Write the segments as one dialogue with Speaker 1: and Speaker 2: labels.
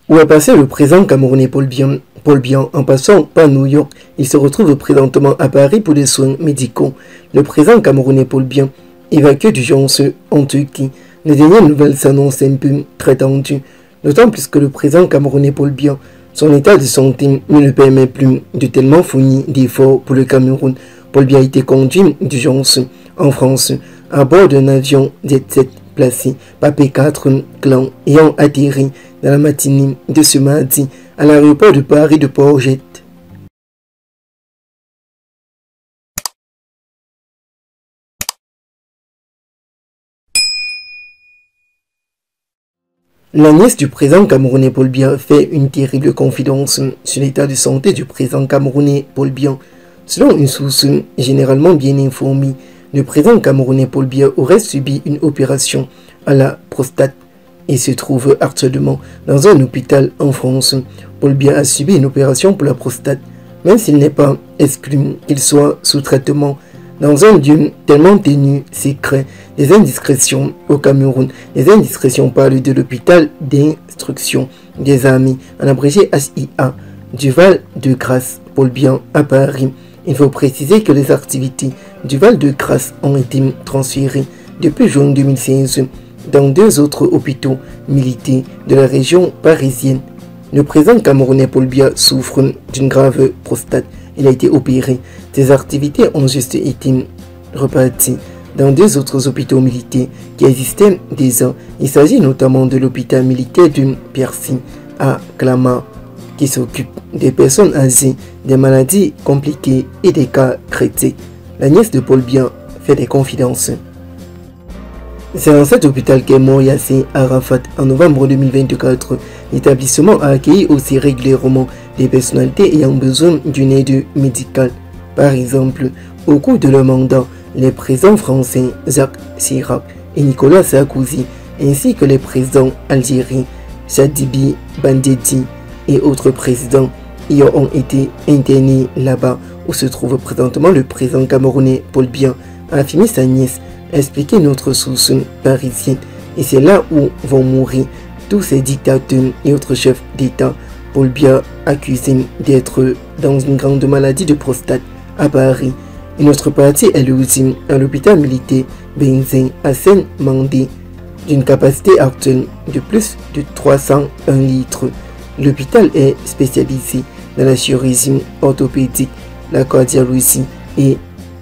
Speaker 1: Où est passé le président camerounais Paul Biya en passant par New York? Il se retrouve présentement à Paris pour des soins médicaux. Le président camerounais Paul Biya évacue d'urgence en Turquie. Les dernières nouvelles s'annoncent un peu très tendues, d'autant plus que le président camerounais Paul Biya, son état de santé ne le permet plus de tellement fournir d'efforts pour le Cameroun. Paul Biya a été conduit d'urgence en France à bord d'un avion Jet-Set placé par P4 Clan ayant atterri dans la matinée de ce mardi à l'aéroport de Paris de Port-Jet. La nièce du président camerounais Paul Biya fait une terrible confidence sur l'état de santé du président camerounais Paul Biya. Selon une source généralement bien informée, le président camerounais Paul Biya aurait subi une opération à la prostate et se trouve actuellement dans un hôpital en France. Paul Biya a subi une opération pour la prostate, même s'il n'est pas exclu qu'il soit sous traitement dans un lieu tellement tenu secret. Des indiscrétions au Cameroun. Les indiscrétions parlent de l'hôpital d'instruction des armées, en abrégé HIA, du Val-de-Grâce, Paul Biya à Paris. Il faut préciser que les activités du Val-de-Grâce ont été transférées depuis juin 2016 dans deux autres hôpitaux militaires de la région parisienne. Le président camerounais Paul Biya souffre d'une grave prostate. Il a été opéré. Ses activités ont juste été reparties dans deux autres hôpitaux militaires qui existaient déjà. Il s'agit notamment de l'hôpital militaire de Percy à Clamart, qui s'occupe des personnes âgées, des maladies compliquées et des cas critiques. La nièce de Paul Biya fait des confidences. C'est dans cet hôpital qu'est mort Yasser Arafat en novembre 2024. L'établissement a accueilli aussi régulièrement des personnalités ayant besoin d'une aide médicale. Par exemple, au cours de leur mandat, les présidents français Jacques Chirac et Nicolas Sarkozy, ainsi que les présidents algériens Chadibi Bandedi et autres présidents y ont été internés là-bas où se trouve présentement le président camerounais Paul Biya, a affirmé sa nièce, a expliqué notre source parisienne. Et c'est là où vont mourir tous ces dictateurs et autres chefs d'État. Paul Biya accusé d'être dans une grande maladie de prostate à Paris. Une autre partie est aussi à l'hôpital militaire Benzin à Seine-Mandé, d'une capacité actuelle de plus de 301 litres. L'hôpital est spécialisé dans la chirurgie orthopédique, la cardiologie et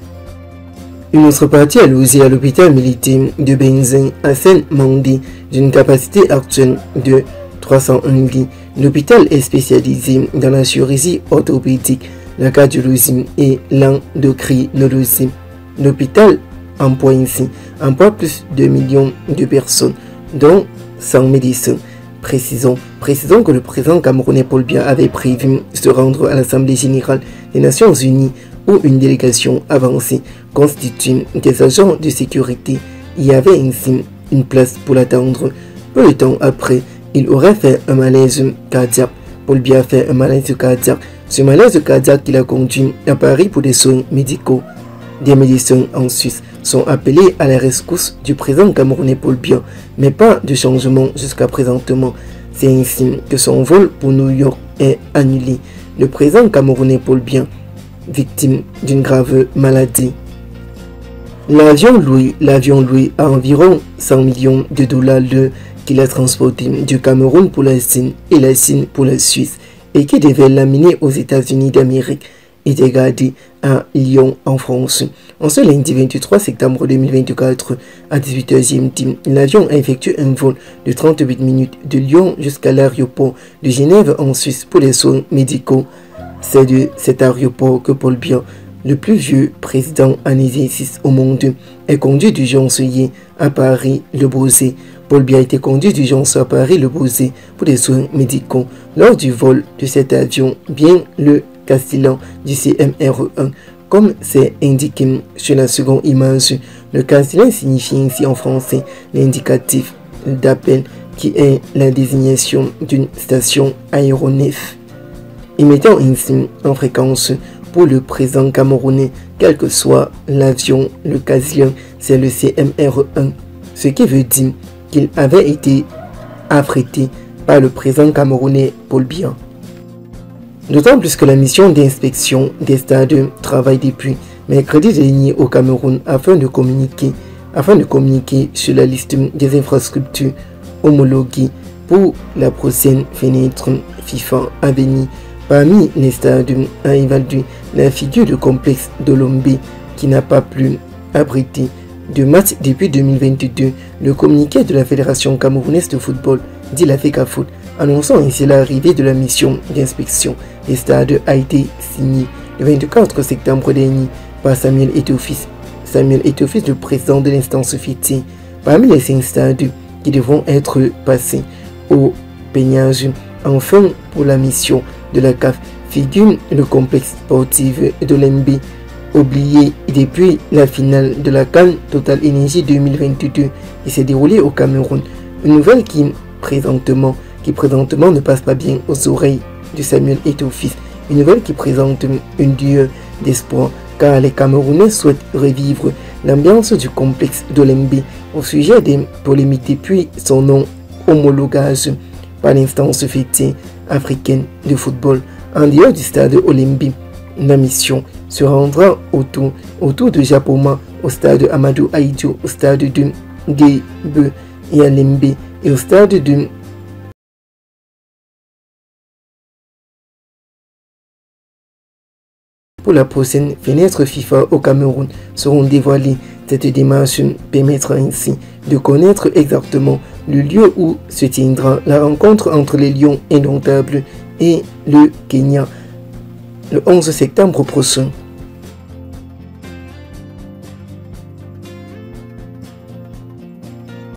Speaker 1: une autre partie est logée à l'hôpital militaire de Benzin à Seine-Mandé, d'une capacité actuelle de 301 lits. L'hôpital est spécialisé dans la chirurgie orthopédique, la cardiologie et l'endocrinologie. L'hôpital emploie plus de 2 millions de personnes, dont 100 médecins. Précisons que le président camerounais Paul Biya avait prévu se rendre à l'Assemblée générale des Nations Unies où une délégation avancée constituée des agents de sécurité y avait ainsi une place pour l'attendre. Peu de temps après, il aurait fait un malaise cardiaque. Paul Biya a fait un malaise cardiaque. Ce malaise cardiaque qui l'a conduit à Paris pour des soins médicaux. Des médecins en Suisse sont appelés à la rescousse du président camerounais Paul Biya, mais pas de changement jusqu'à présentement. C'est ainsi que son vol pour New York est annulé. Le président camerounais Paul Biya, victime d'une grave maladie. L'avion loué à environ 100 millions de dollars l'heure qui l'a transporté du Cameroun pour la Chine et la Chine pour la Suisse et qui devait l'amener aux États-Unis d'Amérique était gardé à Lyon en France. En ce lundi 23 septembre 2024 à 18h, l'avion a effectué un vol de 38 minutes de Lyon jusqu'à l'aéroport de Genève en Suisse pour les soins médicaux. C'est de cet aéroport que Paul Biya, le plus vieux président en exercice au monde, est conduit d'urgence hier à Paris-Le Bourget. Paul Biya a été conduit d'urgence à Paris-Le Bourget pour des soins médicaux. Lors du vol de cet avion, bien le Castillan du CMR1, comme c'est indiqué sur la seconde image. Le Castillan signifie ainsi en français l'indicatif d'appel qui est la désignation d'une station aéronef, émettant ainsi en fréquence pour le président camerounais, quel que soit l'avion. Le Castillan, c'est le CMR1, ce qui veut dire qu'il avait été affrété par le président camerounais Paul Biya. D'autant plus que la mission d'inspection des stades travaille depuis mercredi dernier au Cameroun afin de communiquer sur la liste des infrastructures homologuées pour la prochaine fenêtre FIFA à venir. Parmi les stades à évaluer, la figure du complexe d'Olombe qui n'a pas pu abriter de match depuis 2022. Le communiqué de la Fédération camerounaise de football, dit la FECAFOOT, annonçant ainsi l'arrivée de la mission d'inspection des stades a été signé le 24 septembre dernier par Samuel Eto'o-Fils, le président de l'instance FITI. Parmi les 5 stades qui devront être passés au peignage enfin pour la mission de la CAF figure le complexe sportif d'Olombe, oublié depuis la finale de la CAN Total Energy 2022 qui s'est déroulée au Cameroun. Une nouvelle qui présentement ne passe pas bien aux oreilles de Samuel Eto'o-Fils. Une nouvelle qui présente une lueur d'espoir car les Camerounais souhaitent revivre l'ambiance du complexe d'Olombe au sujet des polémiques depuis son nom homologage par l'instance FITI africaine de football. En dehors du stade Olombe, la mission se rendra autour de Japoma, au stade Amadou Ahidjo, au stade de Guébe et à Lembe et au stade de pour la prochaine fenêtre FIFA au Cameroun seront dévoilées. Cette démarche permettra ainsi de connaître exactement le lieu où se tiendra la rencontre entre les Lions indomptables et le Kenya le 11 septembre prochain.